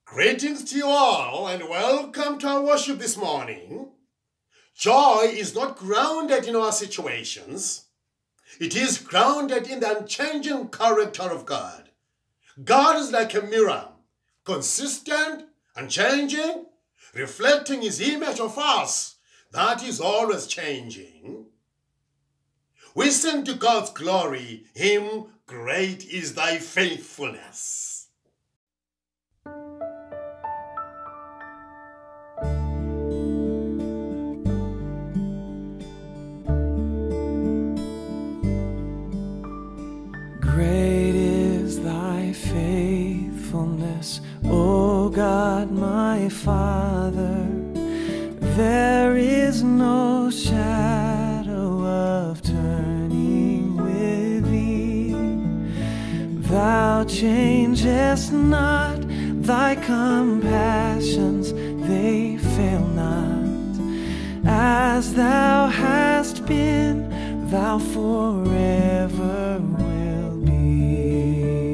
Greetings to you all and welcome to our worship this morning. Joy is not grounded in our situations. It is grounded in the unchanging character of God. God is like a mirror, consistent, unchanging, reflecting his image of us that is always changing. We sing to God's glory, hymn, Great is Thy Faithfulness. Great is thy faithfulness, O God my Father. There is no shadow of turning with thee. Thou changest not, thy compassions, they fail not. As thou hast been, thou forever will be.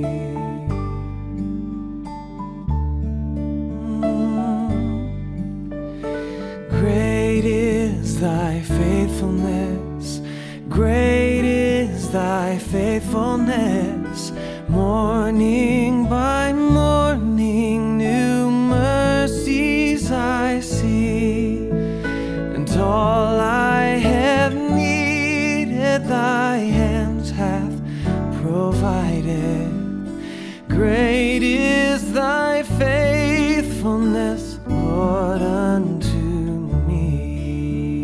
Great is thy faithfulness, great is thy faithfulness. Morning by morning new mercies I see, and all I have needed thy hands hath provided. Great is thy faithfulness, Lord, unto me.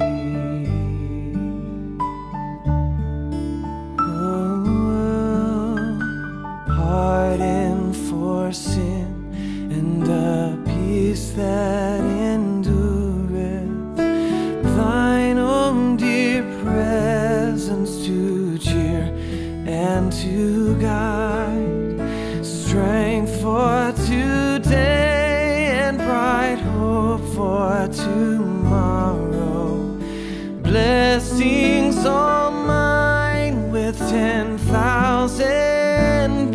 Pardon for sin and a peace that endureth, thine own dear presence to cheer and to guide, strength for today and bright hope for tomorrow, blessings all mine with 10,000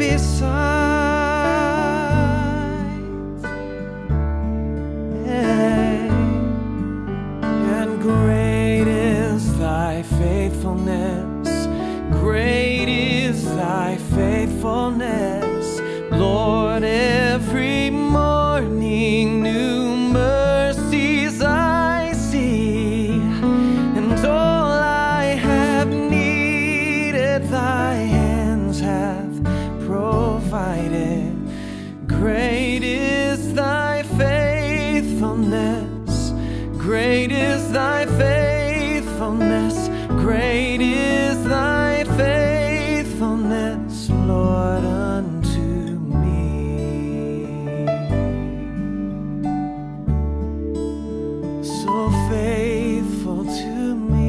besides. And great is thy faithfulness, great is thy faithfulness, Lord. Every morning new mercies I see, and all I have needed thy hands hath provided. Great is thy faithfulness, great is thy faithfulness, great is thy faithfulness, Lord, unto me. So faithful to me.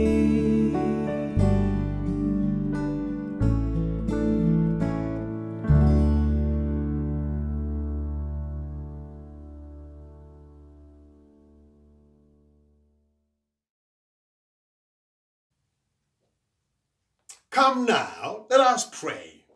Come now, let us pray.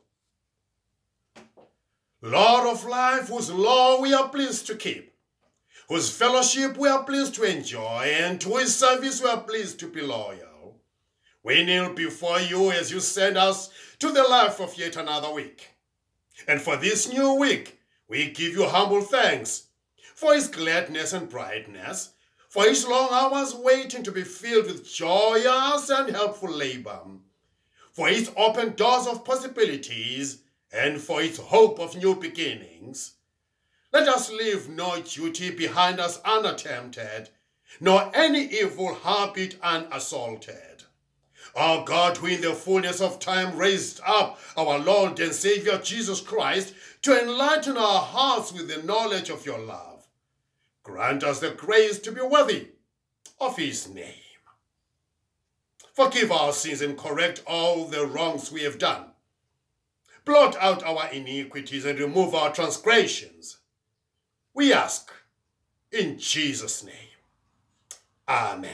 Lord of life, whose law we are pleased to keep, whose fellowship we are pleased to enjoy, and to his service we are pleased to be loyal, we kneel before you as you send us to the life of yet another week. And for this new week, we give you humble thanks for his gladness and brightness, for his long hours waiting to be filled with joyous and helpful labor, for its open doors of possibilities, and for its hope of new beginnings. Let us leave no duty behind us unattempted, nor any evil habit unassaulted. Our God, who in the fullness of time raised up our Lord and Savior Jesus Christ to enlighten our hearts with the knowledge of your love, grant us the grace to be worthy of his name. Forgive our sins and correct all the wrongs we have done. Blot out our iniquities and remove our transgressions. We ask in Jesus' name. Amen.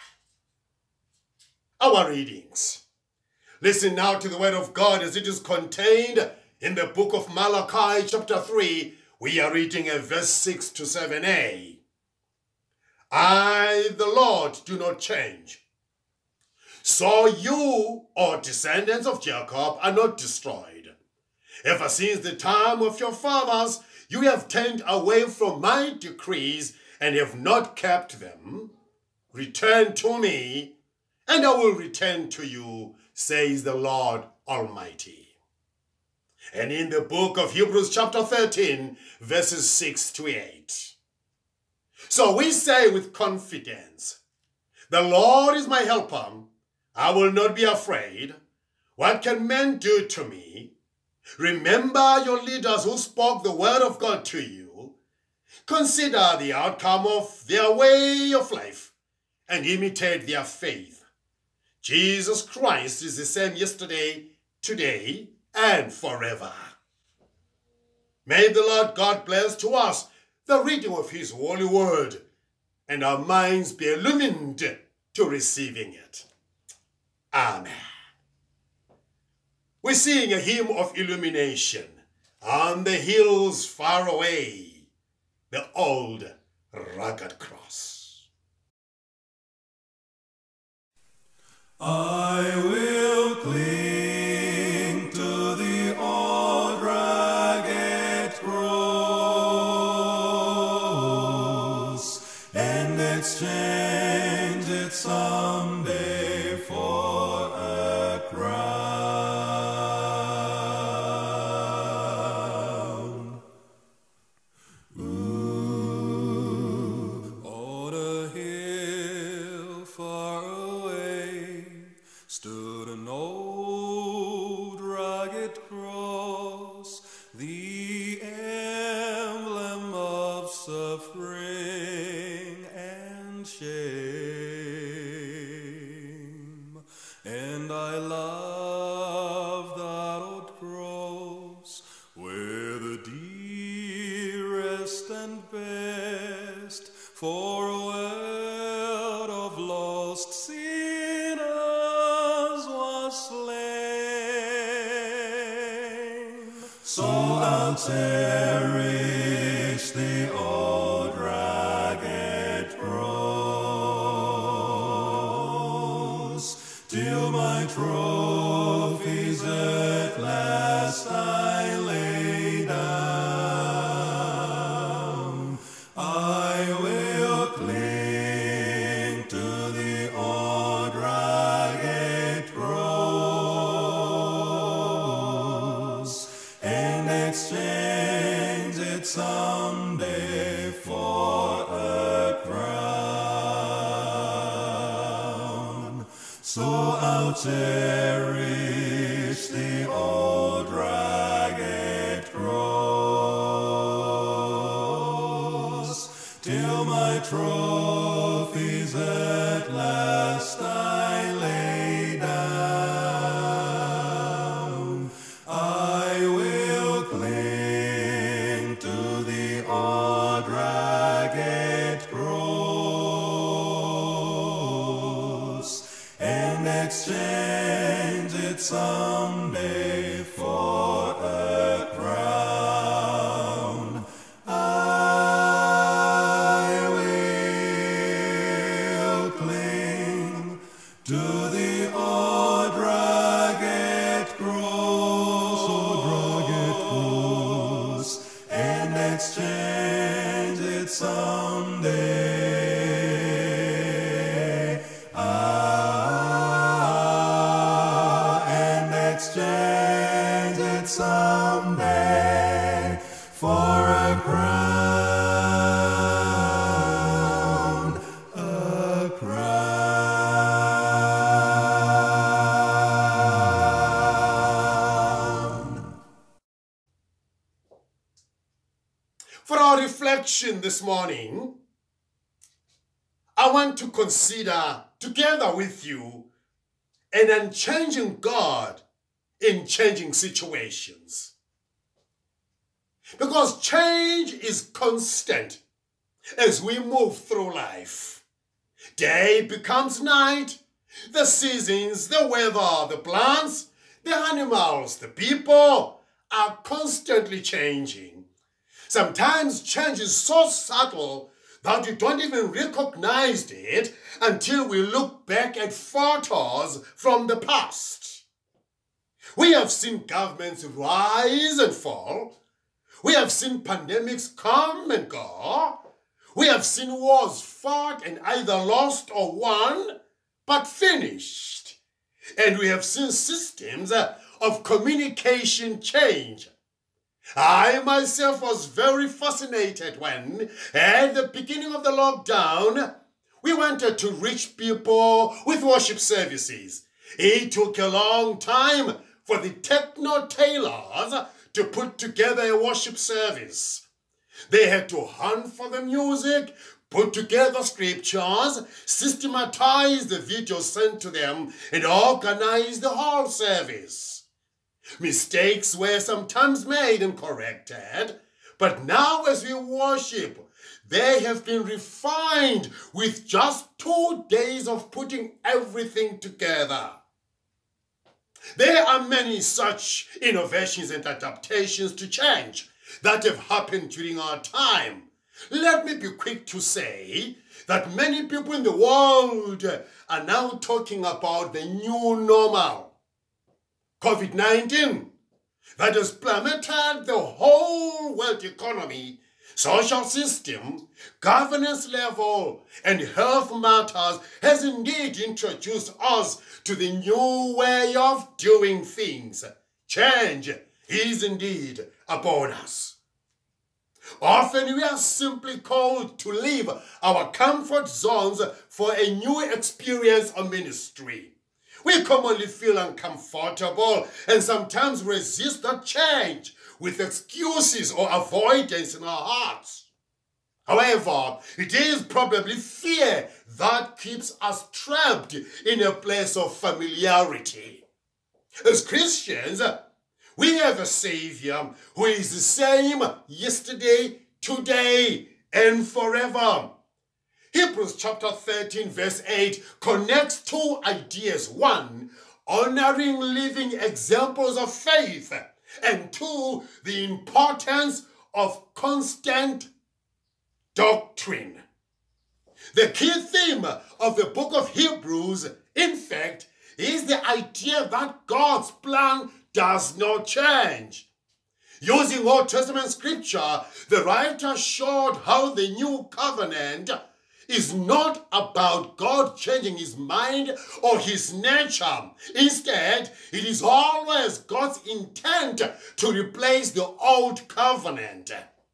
Our readings. Listen now to the word of God as it is contained in the book of Malachi chapter 3, we are reading at verse 6 to 7a. I, the Lord, do not change. So you, O descendants of Jacob, are not destroyed. Ever since the time of your fathers, you have turned away from my decrees and have not kept them. Return to me, and I will return to you, says the Lord Almighty. And in the book of Hebrews chapter 13, verses 6 to 8. So we say with confidence, the Lord is my helper. I will not be afraid. What can men do to me? Remember your leaders who spoke the word of God to you. Consider the outcome of their way of life and imitate their faith. Jesus Christ is the same yesterday, today, and forever. May the Lord God bless to us the reading of his holy word, and our minds be illumined to receiving it. Amen. We sing a hymn of illumination, on the hills far away, the old rugged cross. I will cling to the old rugged cross and exchange it someday for a crown. On a hill far away stood an old rugged cross, the emblem of suffering and shame. And I love that old cross, where the dearest and best for a world of lost sinners was slain. So I'll cherish the old rugged cross till my trophies at last I lay down. I will cling to the old rugged cross and exchange it someday for a crown. So I'll cherish the old rugged cross till my trophies at last I lay down. I will cling to the old rugged cross and exchange it someday for a crown. I will cling to the old rugged cross, and exchange it someday. And exchange it someday for a crown, a crown. For our reflection this morning, I want to consider together with you an unchanging God in changing situations. Because change is constant as we move through life. Day becomes night, the seasons, the weather, the plants, the animals, the people are constantly changing. Sometimes change is so subtle that we don't even recognize it until we look back at photos from the past. We have seen governments rise and fall. We have seen pandemics come and go. We have seen wars fought and either lost or won, but finished. And we have seen systems of communication change. I myself was very fascinated when, at the beginning of the lockdown, we wanted to reach people with worship services. It took a long time for the techno tailors to put together a worship service. They had to hunt for the music, put together scriptures, systematize the videos sent to them, and organize the whole service. Mistakes were sometimes made and corrected, but now as we worship, they have been refined with just 2 days of putting everything together. There are many such innovations and adaptations to change that have happened during our time. Let me be quick to say that many people in the world are now talking about the new normal. COVID-19, that has plummeted the whole world economy, social system, governance level, and health matters, has indeed introduced us to the new way of doing things. Change is indeed upon us. Often we are simply called to leave our comfort zones for a new experience or ministry. We commonly feel uncomfortable and sometimes resist that change with excuses or avoidance in our hearts. However, it is probably fear that keeps us trapped in a place of familiarity. As Christians, we have a Savior who is the same yesterday, today, and forever. Hebrews chapter 13 verse 8 connects 2 ideas. 1, honoring living examples of faith. And 2, the importance of constant doctrine. The key theme of the book of Hebrews, in fact, is the idea that God's plan does not change. Using Old Testament scripture, the writer showed how the new covenant is not about God changing his mind or his nature. Instead, it is always God's intent to replace the old covenant.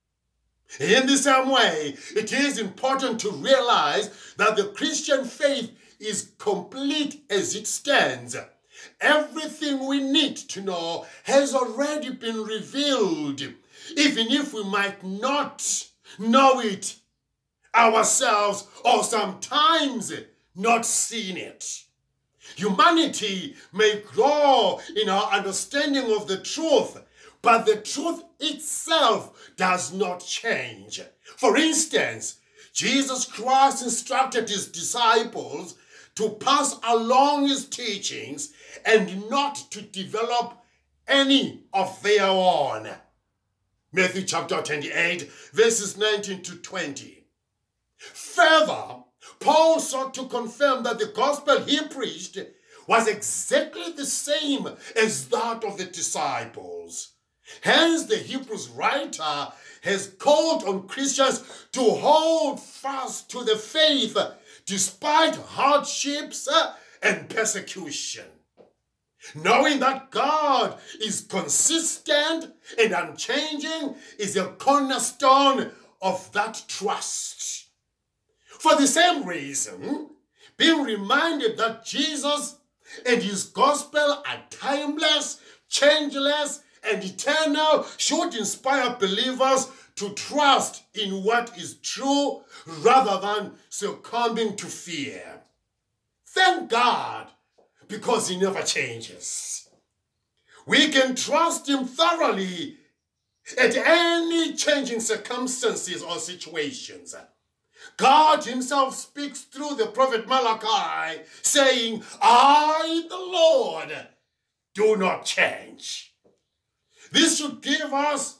In the same way, it is important to realize that the Christian faith is complete as it stands. Everything we need to know has already been revealed, even if we might not know it ourselves or sometimes not seen it. Humanity may grow in our understanding of the truth, but the truth itself does not change. For instance, Jesus Christ instructed his disciples to pass along his teachings and not to develop any of their own. Matthew chapter 28, verses 19 to 20. Further, Paul sought to confirm that the gospel he preached was exactly the same as that of the disciples. Hence, the Hebrews writer has called on Christians to hold fast to the faith despite hardships and persecution. Knowing that God is consistent and unchanging is a cornerstone of that trust. For the same reason, being reminded that Jesus and his gospel are timeless, changeless, and eternal should inspire believers to trust in what is true rather than succumbing to fear. Thank God, because he never changes. We can trust him thoroughly at any changing circumstances or situations. God himself speaks through the prophet Malachi, saying, I, the Lord, do not change. This should give us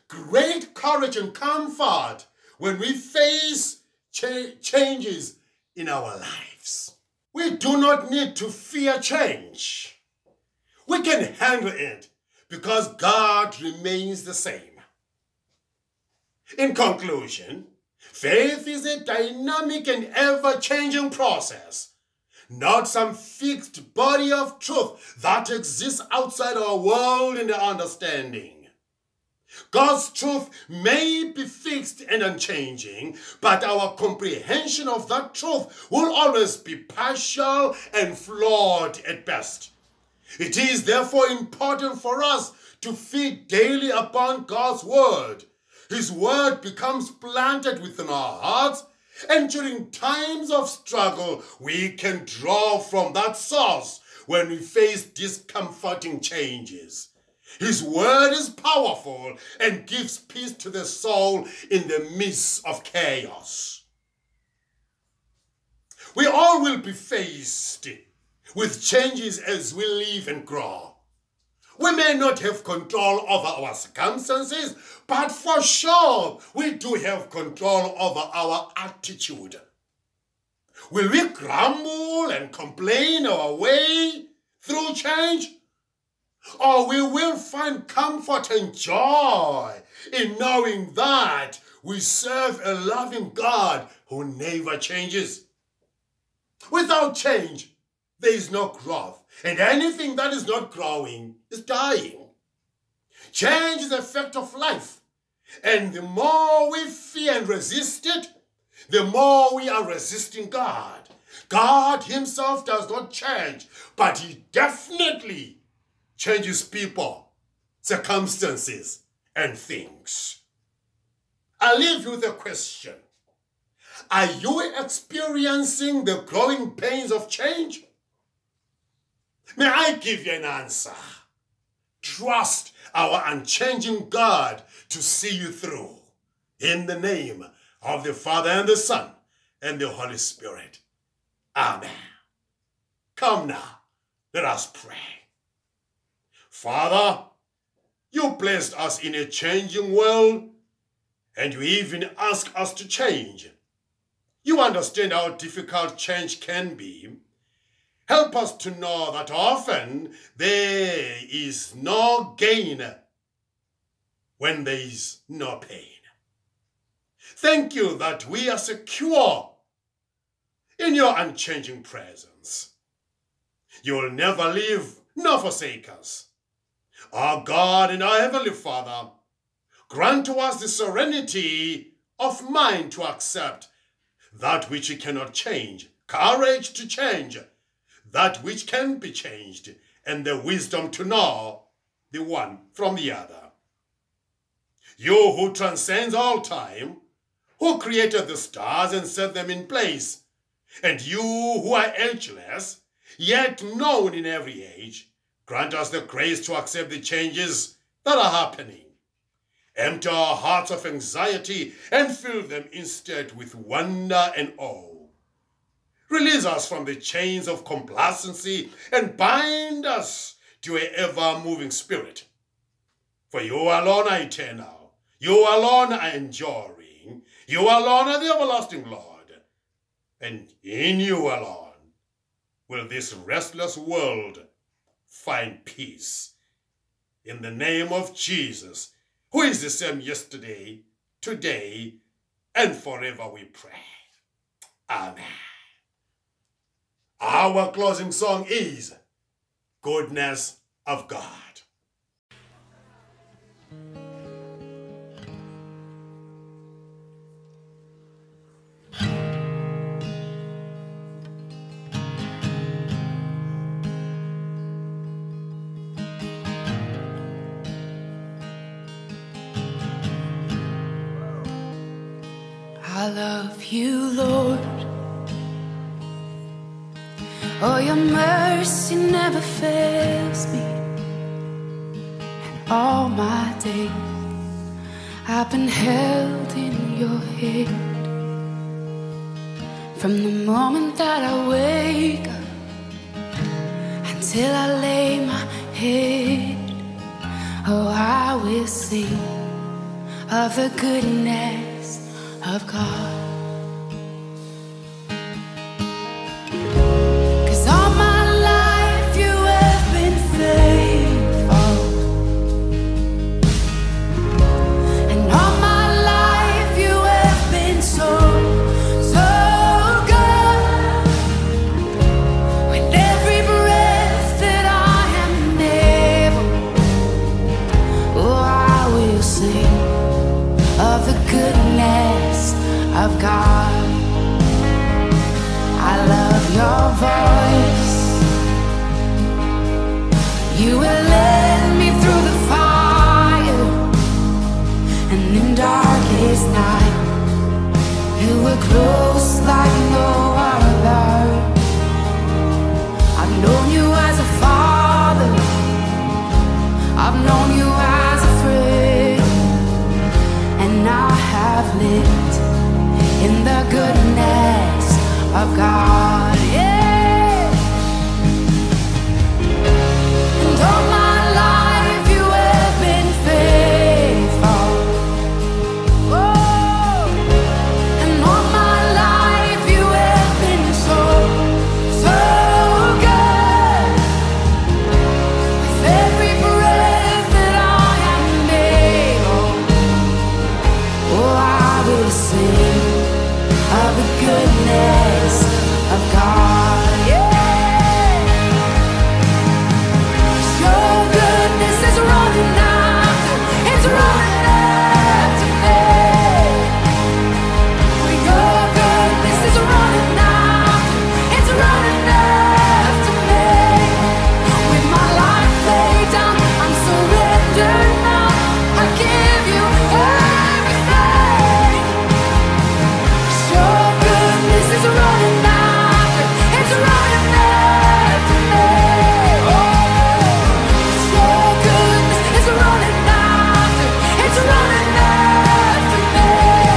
great courage and comfort when we face changes in our lives. We do not need to fear change. We can handle it because God remains the same. In conclusion, faith is a dynamic and ever-changing process, not some fixed body of truth that exists outside our world and understanding. God's truth may be fixed and unchanging, but our comprehension of that truth will always be partial and flawed at best. It is therefore important for us to feed daily upon God's word. His word becomes planted within our hearts, and during times of struggle, we can draw from that source when we face discomforting changes. His word is powerful and gives peace to the soul in the midst of chaos. We all will be faced with changes as we live and grow. We may not have control over our circumstances, but for sure we do have control over our attitude. Will we grumble and complain our way through change? Or we will find comfort and joy in knowing that we serve a loving God who never changes. Without change, there is no growth, and anything that is not growing is dying. Change is a fact of life, and the more we fear and resist it, the more we are resisting God. God himself does not change, but he definitely changes people, circumstances, and things. I leave you with a question. Are you experiencing the growing pains of change? May I give you an answer? Trust our unchanging God to see you through. In the name of the Father and the Son and the Holy Spirit. Amen. Come now, let us pray. Father, you placed us in a changing world, and you even ask us to change. You understand how difficult change can be. Help us to know that often there is no gain when there is no pain. Thank you that we are secure in your unchanging presence. You will never leave nor forsake us. Our God and our Heavenly Father, grant to us the serenity of mind to accept that which you cannot change, courage to change that which can be changed, and the wisdom to know the one from the other. You who transcends all time, who created the stars and set them in place, and you who are ageless, yet known in every age, grant us the grace to accept the changes that are happening. Empty our hearts of anxiety and fill them instead with wonder and awe. Release us from the chains of complacency and bind us to an ever-moving spirit. For you alone are eternal, you alone are enduring, you alone are the everlasting Lord, and in you alone will this restless world find peace. In the name of Jesus, who is the same yesterday, today, and forever we pray. Amen. Our closing song is Goodness of God. I love you, Lord. Oh, your mercy never fails me. And all my days I've been held in your hand. From the moment that I wake up until I lay my head, oh, I will sing of the goodness of God. 'Cause all my life you have been faithful, and all my life you have been so, so good. With every breath that I am able, oh, I will sing of the goodness of God. I love your voice. You will lead me through the fire, and in darkest night you were close like no other. I've known you as a father, I've known you as a friend, and I have lived in the goodness of God. Yeah. And all my life you have been faithful. Oh, and all my life you have been so, so good. With every breath that I am able, oh, I will sing of the goodness of God. Yeah. Your goodness is running after, it's running after me. Your goodness is running after, it's running after me. With my life laid down, I'm surrendered now. I give you everything. Your goodness is running after, it's running after me. Your goodness is running after, it's running after me.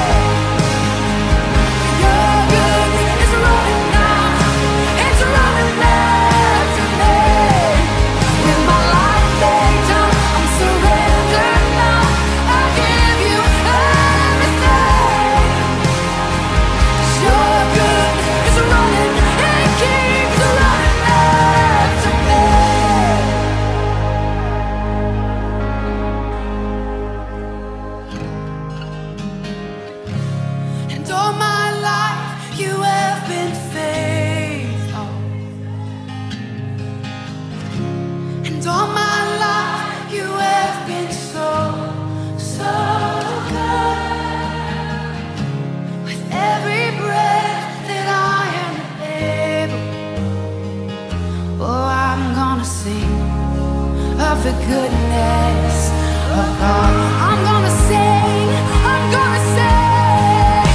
Your goodness is running after, it's running after me. With my life laid down, I'm surrendered now. I give you everything. Your goodness is running, it keeps running after me. And all my life you have been faithful, and all my life you have been so, so good. With every breath that I am able, oh, I'm gonna sing of the goodness of God. I'm gonna sing, I'm gonna sing.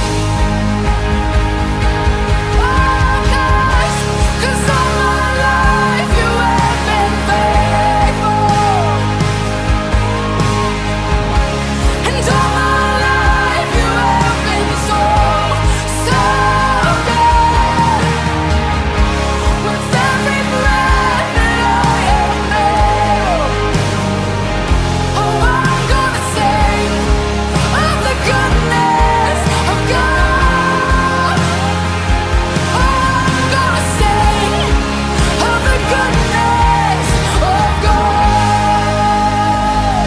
Oh, 'cause all my life you have been faithful, and all my life you have been so, so good. With every breath that I am able, oh, I'm gonna sing of the goodness of God. Oh, I'm gonna sing of the goodness of God.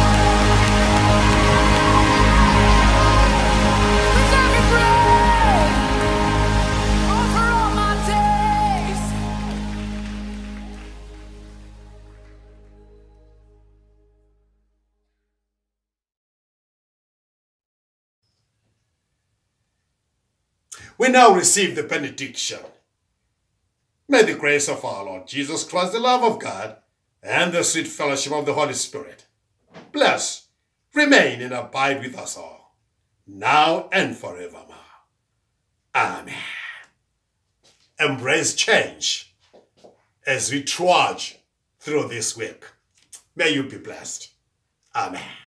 With every breath, over all my days. We now receive the benediction. May the grace of our Lord Jesus Christ, the love of God, and the sweet fellowship of the Holy Spirit bless, remain, and abide with us all, now and forevermore. Amen. Embrace change as we trudge through this week. May you be blessed. Amen.